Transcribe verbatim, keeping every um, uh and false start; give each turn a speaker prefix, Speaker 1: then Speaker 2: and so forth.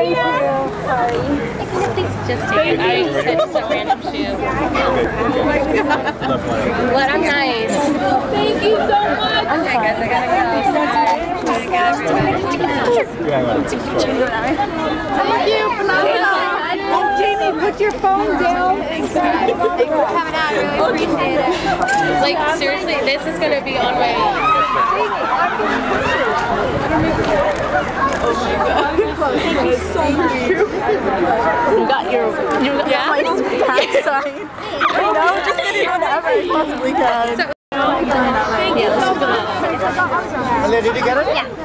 Speaker 1: Sorry.
Speaker 2: Just take it. I said it's a random shoe. But I'm nice. Thank you so much. Okay, guys, I gotta go.
Speaker 1: Thank you. Oh, Jamie, put your phone down.
Speaker 3: Thanks for coming out. I really appreciate it.
Speaker 2: Like, seriously, this is gonna be on my...
Speaker 1: Oh my god. It's so cute. You got your... You got yeah? my back, sorry. I know, just getting whatever I possibly can.
Speaker 2: So, thank you so much.
Speaker 4: Did you get it?
Speaker 3: Yeah.